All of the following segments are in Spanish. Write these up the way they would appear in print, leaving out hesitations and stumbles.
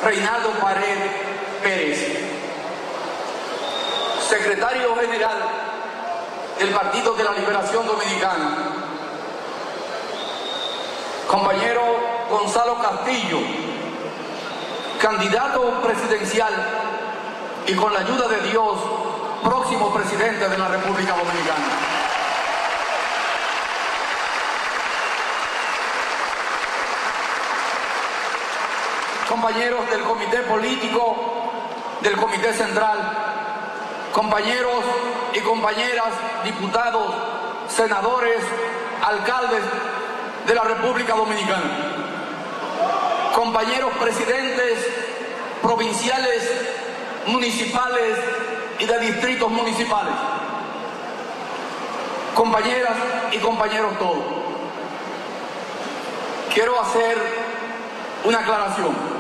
Reinaldo Pared Pérez, secretario general del Partido de la Liberación Dominicana, compañero Gonzalo Castillo, candidato presidencial y con la ayuda de Dios, próximo presidente de la República Dominicana. Compañeros del Comité Político, del Comité Central, compañeros y compañeras, diputados, senadores, alcaldes de la República Dominicana, compañeros presidentes provinciales, municipales y de distritos municipales, compañeras y compañeros todos. Quiero hacer una aclaración.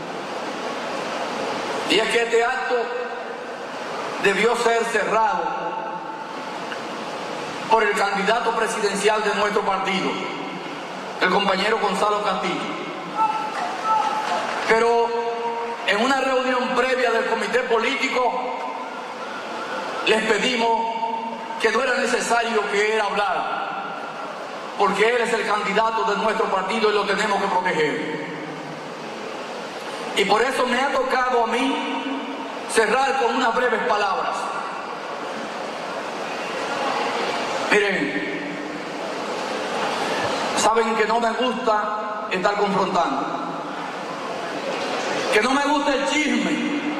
Y es que este acto debió ser cerrado por el candidato presidencial de nuestro partido, el compañero Gonzalo Castillo. Pero en una reunión previa del comité político les pedimos que no era necesario que él hablara, porque él es el candidato de nuestro partido y lo tenemos que proteger. Y por eso me ha tocado a mí cerrar con unas breves palabras. Miren, saben que no me gusta estar confrontando, que no me gusta el chisme,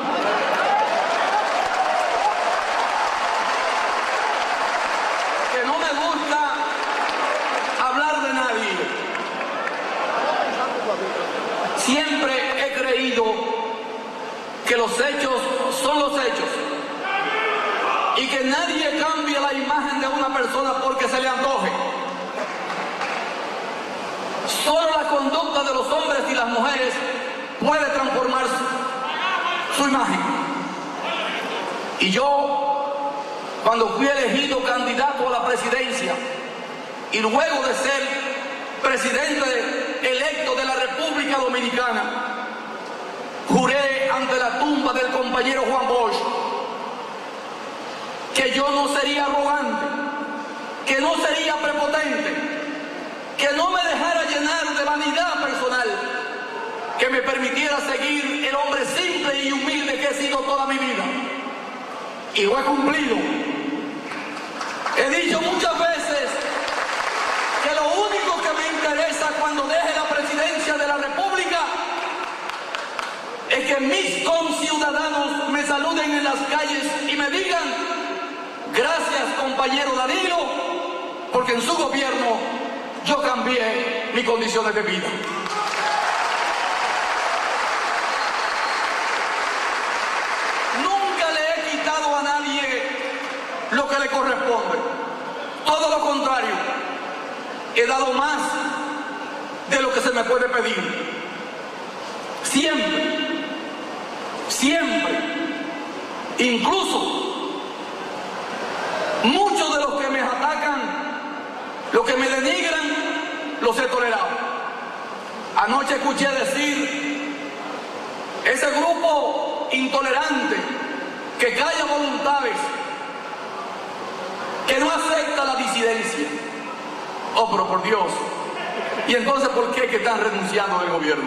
que no me gusta hablar de nadie. Siempre he creído que los hechos son los hechos y que nadie cambia la imagen de una persona porque se le antoje. Solo la conducta de los hombres y las mujeres puede transformar su imagen. Y yo, cuando fui elegido candidato a la presidencia y luego de ser presidente electo de la República Dominicana, juré ante la tumba del compañero Juan Bosch que yo no sería arrogante, que no sería prepotente, que no me dejara llenar de vanidad personal, que me permitiera seguir el hombre simple y humilde que he sido toda mi vida. Y lo he cumplido. He dicho muchas veces que lo único que me interesa cuando deje la presidencia de la República es que mis conciudadanos me saluden en las calles y me digan: gracias, compañero Danilo, porque en su gobierno yo cambié mis condiciones de vida. Nunca le he quitado a nadie lo que le corresponde. Todo lo contrario, he dado más de lo que se me puede pedir. Siempre, siempre, incluso muchos de los que me atacan, los que me denigran, los he tolerado. Anoche escuché decir ese grupo intolerante que calla voluntades, que no acepta la disidencia. Oh, pero por Dios. ¿Y entonces por qué que están renunciando del gobierno?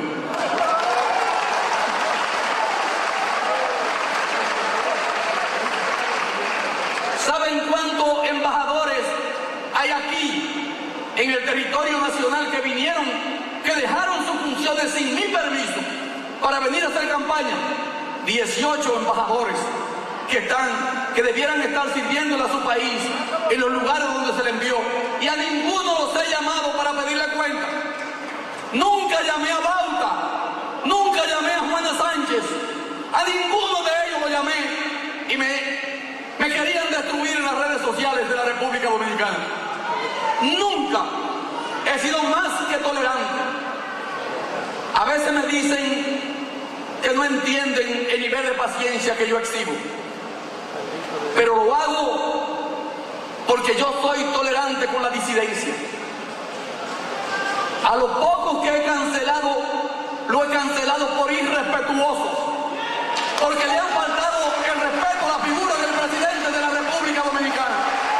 ¿Saben cuántos embajadores hay aquí en el territorio nacional que vinieron, que dejaron sus funciones sin mi permiso para venir a hacer campaña? 18 embajadores que debieran estar sirviéndole a su país en los lugares donde se le envió, y a ninguno los he llamado para pedirle cuenta. Nunca llamé a Bauta, nunca llamé a Juana Sánchez, a ninguno de ellos lo llamé, y me querían destruir en las redes sociales de la República Dominicana. Nunca he sido más que tolerante. A veces me dicen que no entienden el nivel de paciencia que yo exhibo, pero lo hago porque yo soy tolerante con la disidencia. A los pocos que he cancelado lo he cancelado por irrespetuoso, porque le han faltado el respeto a la figura del presidente de la República Dominicana.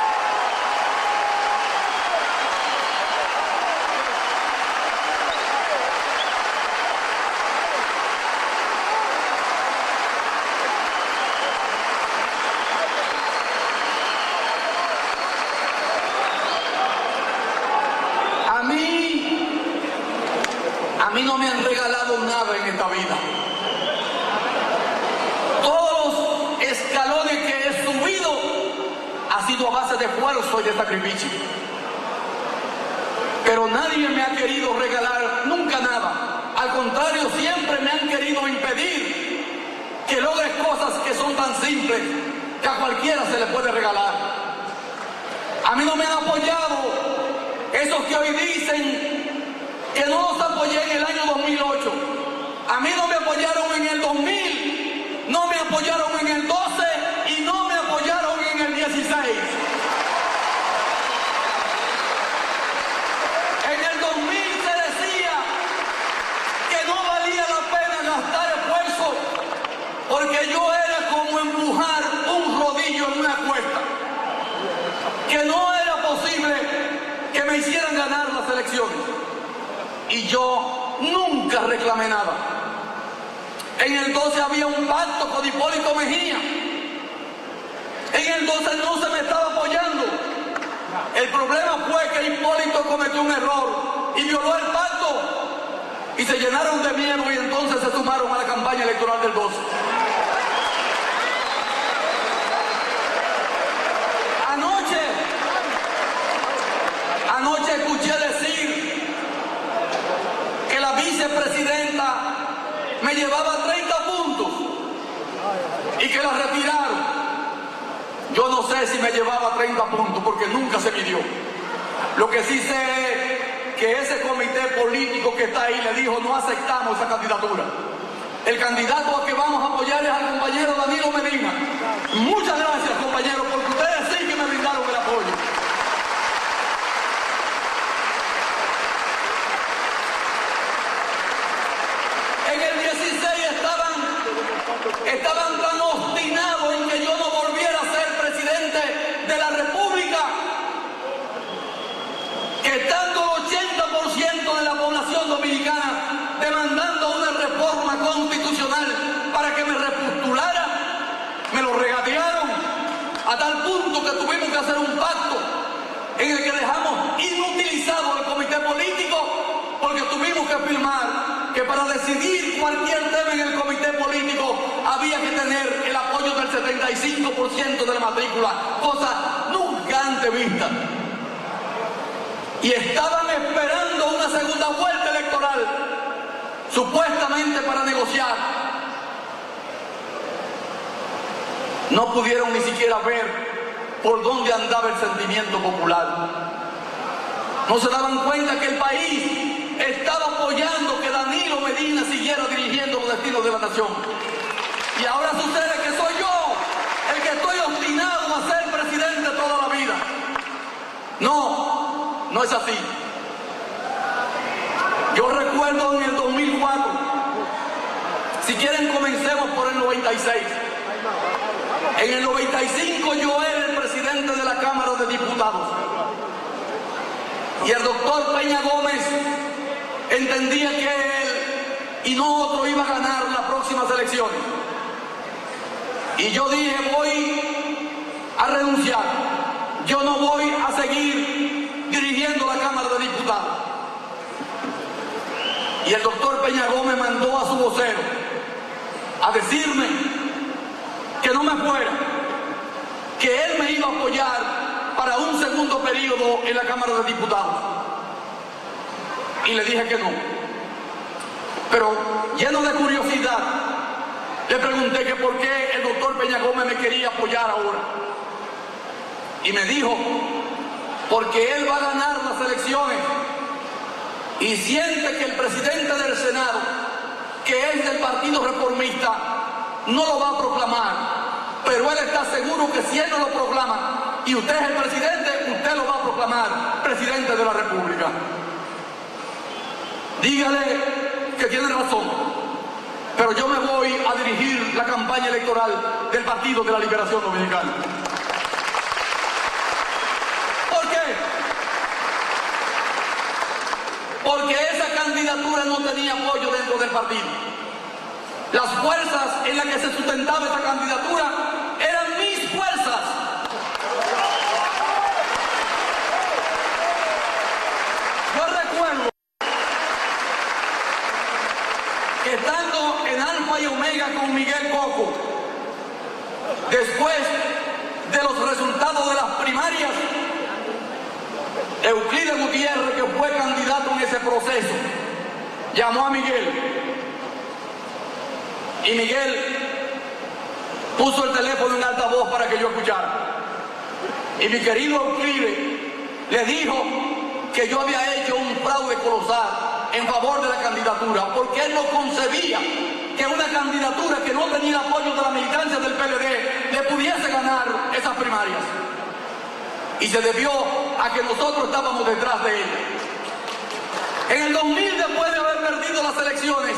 A mí no me han regalado nada en esta vida. Todos los escalones que he subido ha sido a base de esfuerzo y de sacrificio. Pero nadie me ha querido regalar nunca nada. Al contrario, siempre me han querido impedir que logres cosas que son tan simples que a cualquiera se le puede regalar. A mí no me han apoyado esos que hoy dicen que no los apoyé en el año 2008. A mí no me apoyaron en el 2000, no me apoyaron en el 12 y no me apoyaron en el 16. En el 2000 se decía que no valía la pena gastar esfuerzo porque yo era como empujar un rodillo en una cuesta, que no era posible que me hicieran ganar las elecciones. Y yo nunca reclamé nada. En el 12 había un pacto con Hipólito Mejía. En el 12 no se me estaba apoyando. El problema fue que Hipólito cometió un error y violó el pacto. Y se llenaron de miedo y entonces se sumaron a la campaña electoral del 12. Anoche escuché decir que la vicepresidenta me llevaba 30 puntos y que la retiraron. Yo no sé si me llevaba 30 puntos porque nunca se midió. Lo que sí sé es que ese comité político que está ahí le dijo: no aceptamos esa candidatura. El candidato a que vamos a apoyar es al compañero Danilo Medina. Muchas gracias, compañeros, porque ustedes sí que me brindaron el apoyo. Estaban tan obstinados en que yo no volviera a ser presidente de la República, que estando el 80% de la población dominicana demandando una reforma constitucional para que me repostulara, me lo regatearon a tal punto que tuvimos que hacer un pacto en el que dejamos inutilizado el comité político, porque tuvimos que firmar que para decidir cualquier tema en el comité político había que tener el apoyo del 75% de la matrícula, cosa nunca antes vista. Y estaban esperando una segunda vuelta electoral, supuestamente para negociar. No pudieron ni siquiera ver por dónde andaba el sentimiento popular. No se daban cuenta que el país estaba apoyando que Danilo Medina siguiera dirigiendo los destinos de la nación. Y ahora sucede que soy yo el que estoy obstinado a ser presidente toda la vida. No, no es así. Yo recuerdo en el 2004, si quieren comencemos por el 96. En el 95 yo era el presidente de la Cámara de Diputados. Y el doctor Peña Gómez entendía que él y no otro iba a ganar las próximas elecciones. Y yo dije: voy a renunciar. Yo no voy a seguir dirigiendo la Cámara de Diputados. Y el doctor Peña Gómez mandó a su vocero a decirme que no me fuera, que él me iba a apoyar para un segundo periodo en la Cámara de Diputados. Y le dije que no. Pero lleno de curiosidad, le pregunté que por qué el doctor Peña Gómez me quería apoyar ahora. Y me dijo: porque él va a ganar las elecciones y siente que el presidente del Senado, que es del Partido Reformista, no lo va a proclamar. Pero él está seguro que si él no lo proclama y usted es el presidente, usted lo va a proclamar presidente de la República. Dígale que tienen razón, pero yo me voy a dirigir la campaña electoral del Partido de la Liberación Dominicana. ¿Por qué? Porque esa candidatura no tenía apoyo dentro del partido. Las fuerzas en las que se sustentaba esa candidatura eran mis fuerzas. Yo recuerdo que estando en Alfa y Omega con Miguel Coco, después de los resultados de las primarias, Euclides Gutiérrez, que fue candidato en ese proceso, llamó a Miguel. Y Miguel puso el teléfono en altavoz para que yo escuchara. Y mi querido Euclides le dijo que yo había hecho un fraude colosal en favor de la candidatura, porque él no concebía que una candidatura que no tenía apoyo de la militancia del PLD le pudiese ganar esas primarias. Y se debió a que nosotros estábamos detrás de ella. En el 2000, después de haber perdido las elecciones,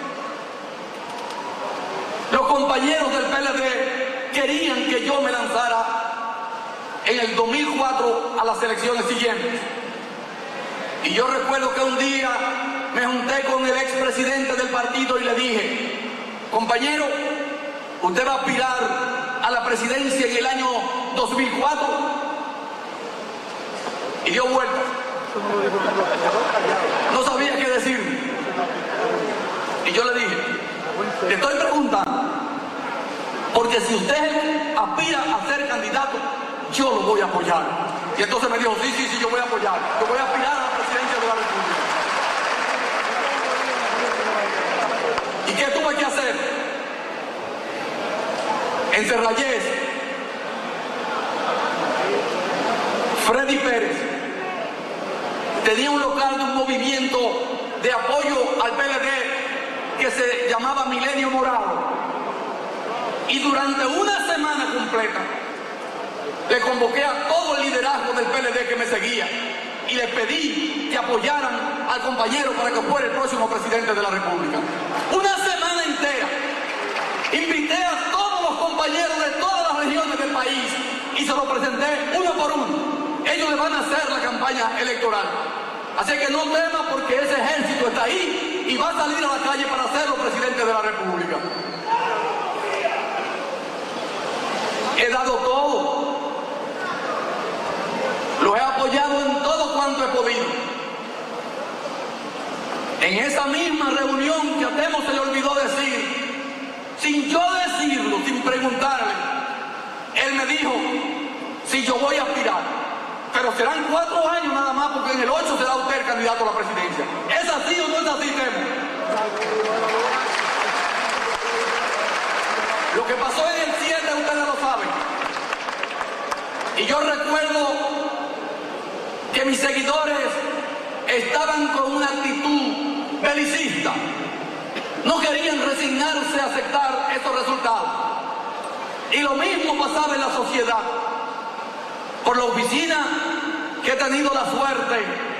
los compañeros del PLD querían que yo me lanzara en el 2004 a las elecciones siguientes. Y yo recuerdo que un día me junté con el expresidente del partido y le dije: compañero, usted va a aspirar a la presidencia en el año 2004. Y dio vuelta. No sabía qué decir. Y yo le dije: le estoy preguntando, porque si usted aspira a ser candidato, yo lo voy a apoyar. Y entonces me dijo: sí, yo voy a apoyar. Yo voy a aspirar a la presidencia de la República. ¿Y qué tuve que hacer? En Cerrallés, Freddy Pérez tenía un local de un movimiento de apoyo al PLD que se llamaba Milenio Morado. Y durante una semana completa le convoqué a todo el liderazgo del PLD que me seguía y les pedí que apoyaran al compañero para que fuera el próximo presidente de la República. Una semana entera invité a todos los compañeros de todas las regiones del país y se lo presenté uno por uno. Ellos le van a hacer la campaña electoral. Así que no tema, porque ese ejército está ahí y va a salir a la calle para hacerlo presidente de la República. He dado todo. Lo he apoyado en todo cuanto he podido. En esa misma reunión que a Temo se le olvidó decir, sin yo decirlo, sin preguntarle, él me dijo: si yo voy a aspirar, pero serán 4 años nada más, porque en el 8 será usted el candidato a la presidencia. ¿Es así o no es así, Temo? Lo que pasó en el 7 ustedes lo saben. Y yo recuerdo que mis seguidores estaban con una actitud belicista. No querían resignarse a aceptar estos resultados. Y lo mismo pasaba en la sociedad. Por la oficina que he tenido la suerte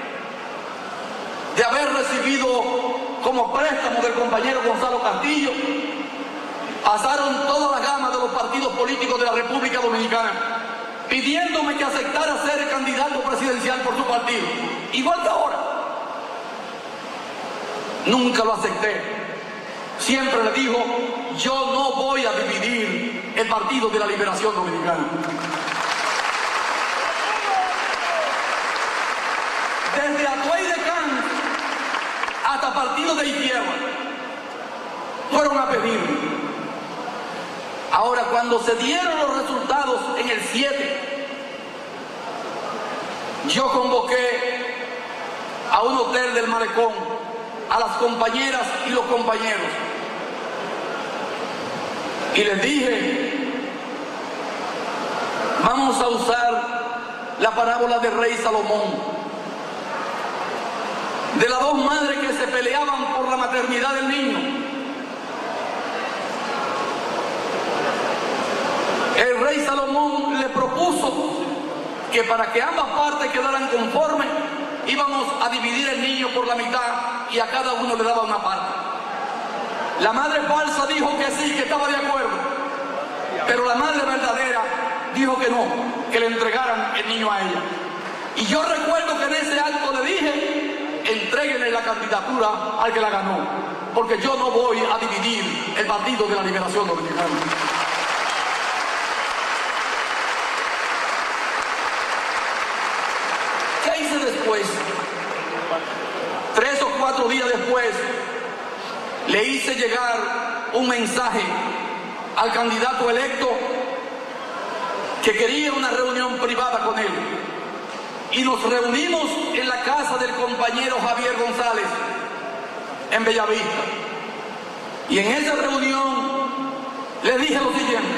de haber recibido como préstamo del compañero Gonzalo Castillo, pasaron toda la gama de los partidos políticos de la República Dominicana pidiéndome que aceptara ser el candidato presidencial por su partido. Igual que ahora. Nunca lo acepté. Siempre le dijo: yo no voy a dividir el Partido de la Liberación Dominicana. Desde Atuey de Can hasta partidos de izquierda fueron a pedirme. Ahora, cuando se dieron los resultados en el 7, yo convoqué a un hotel del Malecón a las compañeras y los compañeros y les dije: vamos a usar la parábola del rey Salomón, de las 2 madres que se peleaban por la maternidad del niño. El rey Salomón le propuso que para que ambas partes quedaran conformes, íbamos a dividir el niño por la mitad y a cada uno le daba una parte. La madre falsa dijo que sí, que estaba de acuerdo, pero la madre verdadera dijo que no, que le entregaran el niño a ella. Y yo recuerdo que en ese acto le dije: entréguenle la candidatura al que la ganó, porque yo no voy a dividir el Partido de la Liberación Dominicana. ¿Qué hice después? 3 o 4 días después, le hice llegar un mensaje al candidato electo que quería una reunión privada con él. Y nos reunimos en la casa del compañero Javier González, en Bellavista. Y en esa reunión le dije lo siguiente: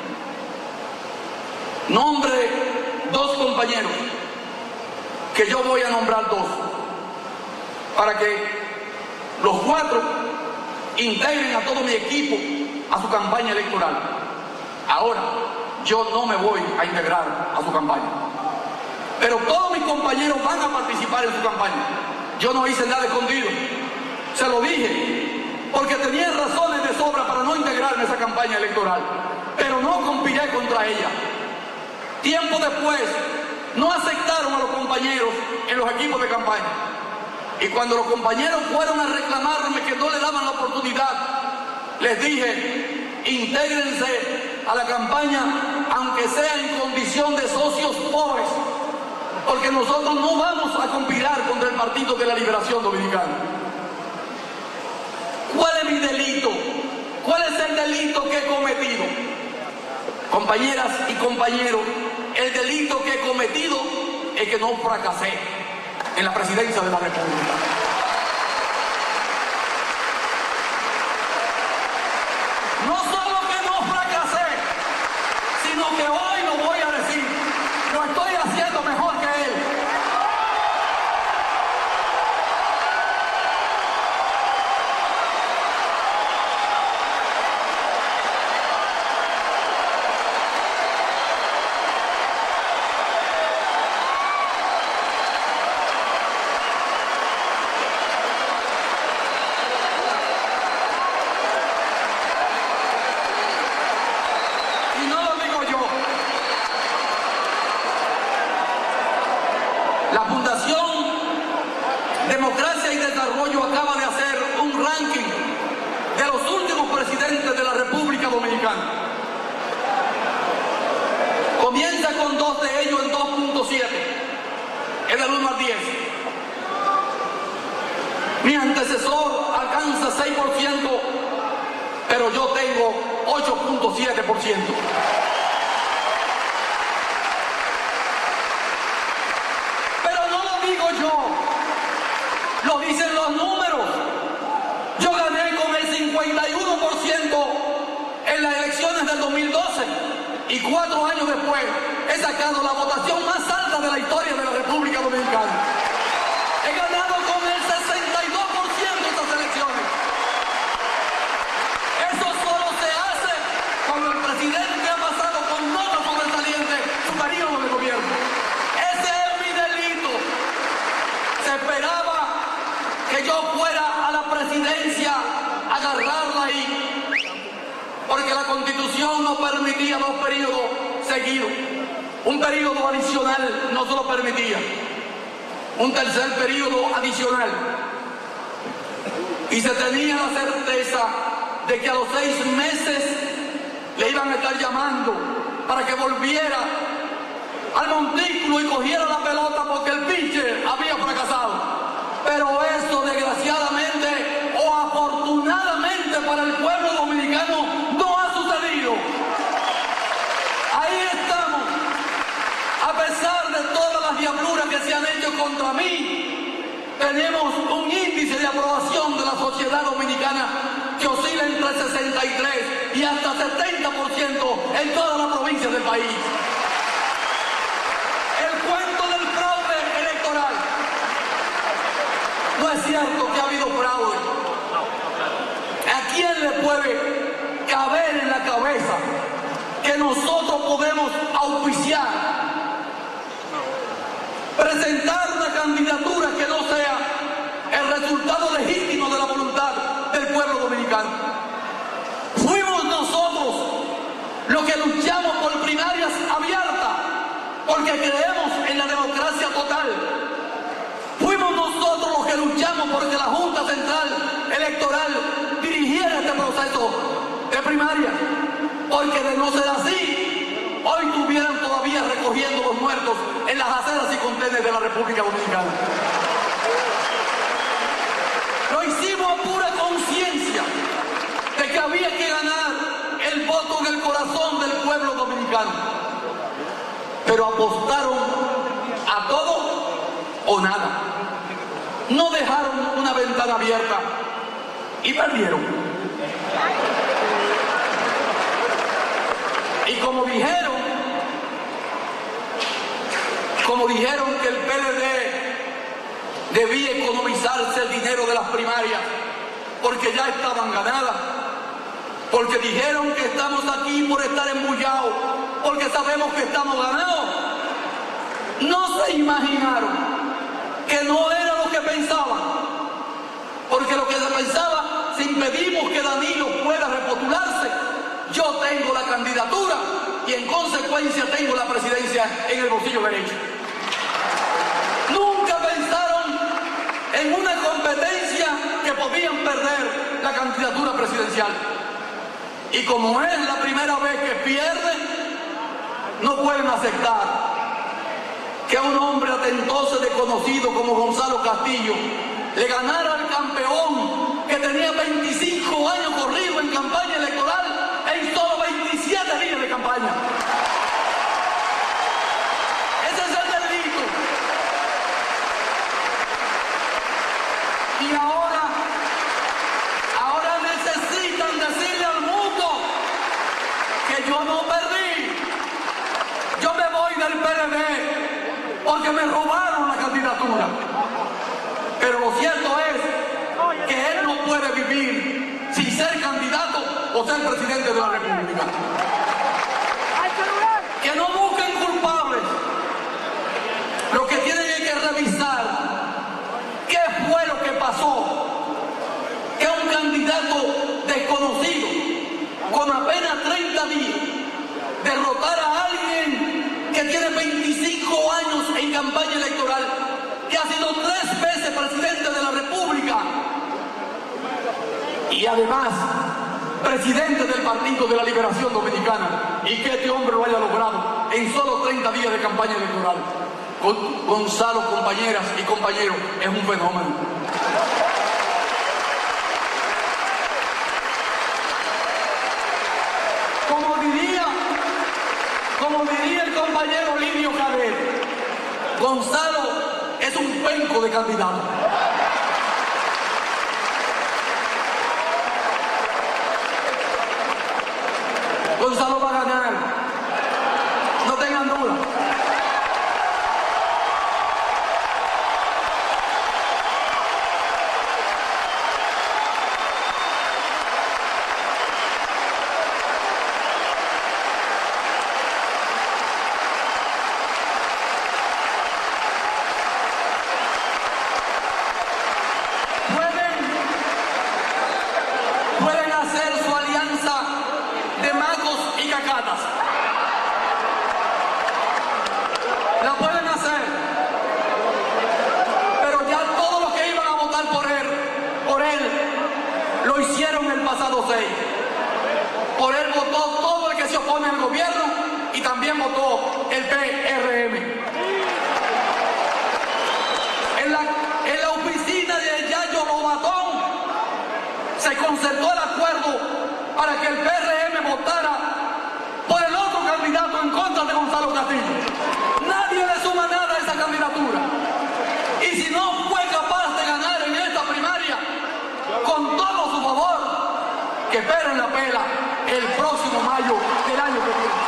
nombre 2 compañeros, que yo voy a nombrar 2, para que los 4 integren a todo mi equipo a su campaña electoral. Ahora, yo no me voy a integrar a su campaña, pero todos mis compañeros van a participar en su campaña. Yo no hice nada escondido, se lo dije, porque tenía razones de sobra para no integrarme a esa campaña electoral, pero no conspiré contra ella. Tiempo después, no aceptaron a los compañeros en los equipos de campaña. Y cuando los compañeros fueron a reclamarme que no le daban la oportunidad, les dije: intégrense a la campaña, aunque sea en condición de socios pobres, porque nosotros no vamos a conspirar contra el Partido de la Liberación Dominicana. ¿Cuál es mi delito? ¿Cuál es el delito que he cometido? Compañeras y compañeros, el delito que he cometido es que no fracasé en la presidencia de la República. No solo que no fracasé, sino que hoy lo voy a decir: lo estoy haciendo mejor que él. La Fundación Democracia y Desarrollo acaba de hacer un ranking de los últimos presidentes de la República Dominicana. Comienza con 2 de ellos en 2.7, es del 1 al 10. Mi antecesor alcanza 6%, pero yo tengo 8.7%. Lo dicen los números. Yo gané con el 51% en las elecciones del 2012 y 4 años después he sacado la votación más alta de la historia de la República Dominicana. He ganado con el 62% estas elecciones. Eso solo se hace cuando el presidente ha pasado con nota sobresaliente su periodo de gobierno. Ese es mi delito. Se esperaba que yo fuera a la presidencia a agarrarla ahí, porque la Constitución no permitía 2 periodos seguidos. Un periodo adicional no se lo permitía, un tercer periodo adicional. Y se tenía la certeza de que a los 6 meses le iban a estar llamando para que volviera al montículo y cogiera la pelota, porque el pitcher había fracasado. Pero eso, desgraciadamente o afortunadamente para el pueblo dominicano, no ha sucedido. Ahí estamos. A pesar de todas las diabluras que se han hecho contra mí, tenemos un índice de aprobación de la sociedad dominicana que oscila entre 63 y hasta 70% en todas las provincias del país. El cuento del fraude electoral. No es cierto que ha habido fraude. ¿A quién le puede caber en la cabeza que nosotros podemos auspiciar, presentar una candidatura que no sea el resultado luchamos por primarias abiertas, porque creemos en la democracia total. Fuimos nosotros los que luchamos porque la Junta Central Electoral dirigiera este proceso de primarias, porque de no ser así, hoy estuvieran todavía recogiendo los muertos en las aceras y contenes de la República Dominicana. Lo hicimos a pura conciencia de que había que ganar el voto en el corazón del pueblo dominicano, pero apostaron a todo o nada. No dejaron una ventana abierta y perdieron. Y como dijeron que el PLD debía economizarse el dinero de las primarias porque ya estaban ganadas, porque dijeron que estamos aquí por estar embullados, porque sabemos que estamos ganados, no se imaginaron que no era lo que pensaban, porque lo que se pensaba, si impedimos que Danilo pueda repostularse, yo tengo la candidatura y en consecuencia tengo la presidencia en el bolsillo derecho. Nunca pensaron en una competencia que podían perder la candidatura presidencial. Y como es la primera vez que pierden, no pueden aceptar que a un hombre atentoso desconocido como Gonzalo Castillo le ganara al campeón que tenía 25 años corrido en campaña electoral en solo 27 días de campaña. Ese es el delito. Y ahora necesitan decirle al mundo que yo no perdí. Yo me voy del PLD porque me robaron la candidatura. Pero lo cierto es que él no puede vivir sin ser candidato o ser presidente de la República. Que no busquen culpables. Lo que tienen es que revisar qué fue lo que pasó. Que un candidato desconocido, con apenas 30 días, derrotar a alguien que tiene 25 años en campaña electoral, que ha sido 3 veces presidente de la República y además presidente del Partido de la Liberación Dominicana, y que este hombre lo haya logrado en solo 30 días de campaña electoral. Gonzalo, compañeras y compañeros, es un fenómeno. Como diría el compañero Livio Cadet, Gonzalo es un penco de candidato. Gonzalo va a ganar, no tengan duda. Pueden hacer su alianza de magos y cacatas. La pueden hacer. Pero ya todos los que iban a votar por él, lo hicieron el pasado 6. Por él votó todo el que se opone al gobierno y también votó el PRM. En la oficina de Yayo Lobatón se concertó el acuerdo para que el PRM votara por el otro candidato en contra de Gonzalo Castillo. Nadie le suma nada a esa candidatura. Y si no fue capaz de ganar en esta primaria, con todo su favor, que esperen la pela el próximo mayo del año que viene.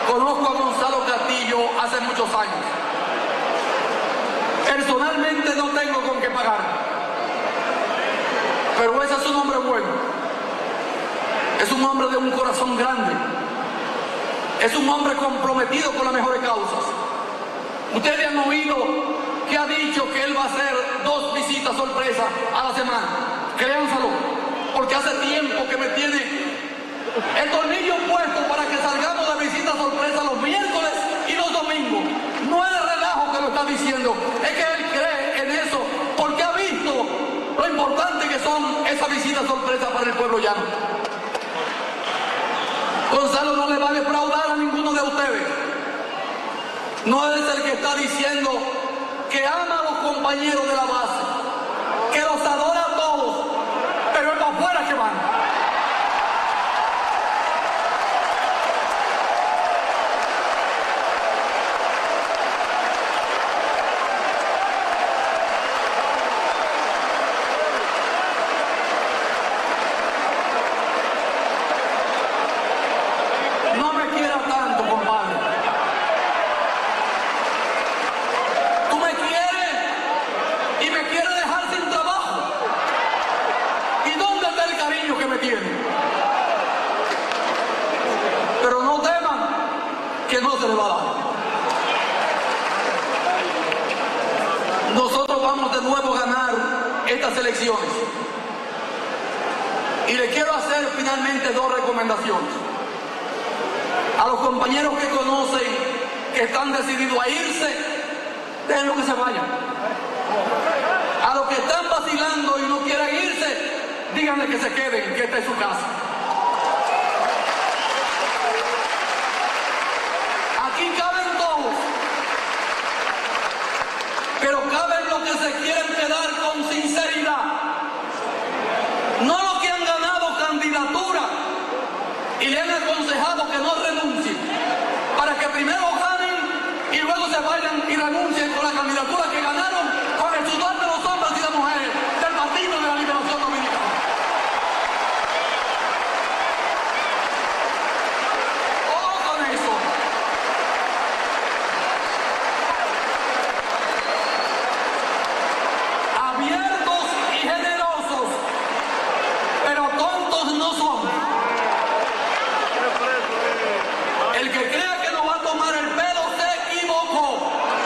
Conozco a Gonzalo Castillo hace muchos años. Personalmente no tengo con qué pagar, pero ese es un hombre bueno. Es un hombre de un corazón grande. Es un hombre comprometido con las mejores causas. Ustedes han oído que ha dicho que él va a hacer 2 visitas sorpresa a la semana. Créanselo, porque hace tiempo que me tiene el tornillo puesto para que salgamos de visita sorpresa los miércoles y los domingos. No es de relajo que lo está diciendo, es que él cree en eso, porque ha visto lo importante que son esas visitas sorpresa para el pueblo llano. Gonzalo no le va a defraudar a ninguno de ustedes. No es el que está diciendo que ama a los compañeros de la base, que los adora a todos, pero es para afuera que van. No me quieras tanto, compadre. Tú me quieres y me quieres dejar sin trabajo. ¿Y dónde está el cariño que me tiene? Pero no teman que no se le va a dar. Nosotros vamos de nuevo a ganar estas elecciones. Y le quiero hacer finalmente 2 recomendaciones. A los compañeros que conocen, que están decididos a irse, déjenlo que se vayan. A los que están vacilando y no quieren irse, díganle que se queden, que esta es su casa. Aquí caben todos, pero caben los que se quieren quedar con sinceridad. No los que han ganado candidatura y le han aconsejado que no renuncien, para que primero ganen y luego se vayan y renuncien con la candidatura que ganaron con el sudor de los hombres y las mujeres del Partido de la Liberación Dominicana. Ojo con eso. Abiertos y generosos, pero tontos no son. El que crea que no va a tomar el pelo se equivocó.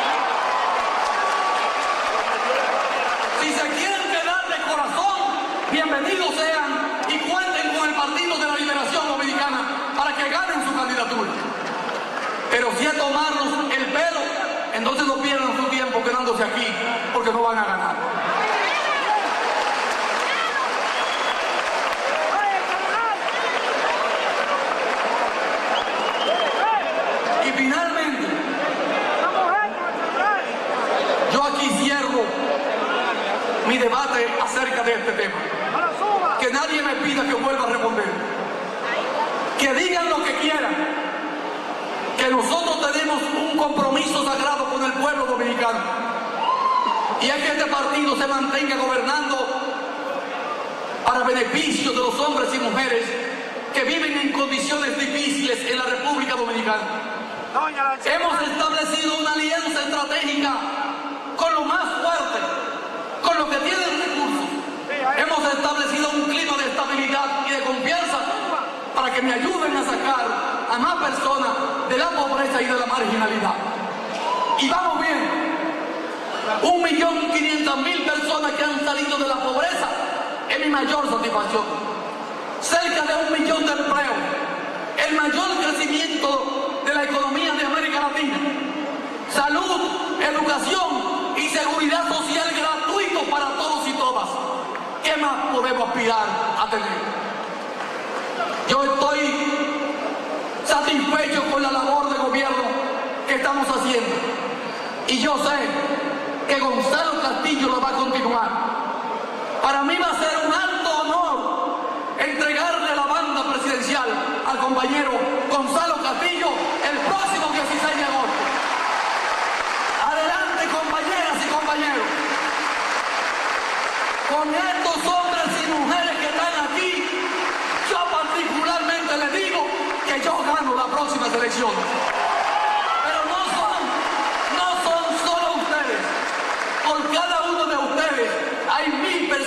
Si se quieren quedar de corazón, bienvenidos sean y cuenten con el Partido de la Liberación Dominicana para que ganen su candidatura. Pero si es tomarnos el pelo, entonces no pierdan su tiempo quedándose aquí, porque no van a ganar. Y finalmente, yo aquí cierro mi debate acerca de este tema. Que nadie me pida que vuelva a responder. Que digan lo que quieran. Que nosotros tenemos un compromiso sagrado con el pueblo dominicano. Y es que este partido se mantenga gobernando para beneficio de los hombres y mujeres que viven en condiciones difíciles en la República Dominicana. Hemos establecido una alianza estratégica con lo más fuerte, con los que tienen recursos. Hemos establecido un clima de estabilidad y de confianza para que me ayuden a sacar a más personas de la pobreza y de la marginalidad. Y vamos bien. 1.500.000 personas que han salido de la pobreza es mi mayor satisfacción. Cerca de 1 millón de empleos, el mayor crecimiento de la economía de América Latina. Salud, educación y seguridad social gratuito para todos y todas. ¿Qué más podemos aspirar a tener? Yo estoy satisfecho con la labor de gobierno que estamos haciendo. Y yo sé que Gonzalo Castillo lo va a continuar. Para mí va a ser un alto honor entregarle la banda presidencial al compañero Gonzalo Castillo el próximo 16 de agosto. Adelante, compañeras y compañeros. Con estos hombres y mujeres que están aquí, yo particularmente les digo que yo gano las próximas elecciones.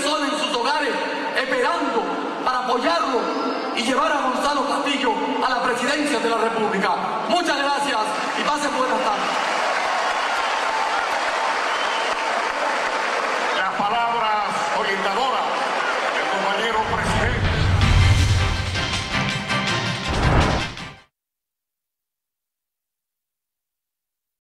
personas en sus hogares esperando para apoyarlo y llevar a Gonzalo Castillo a la presidencia de la República. Muchas gracias y pasen buenas tardes. La palabra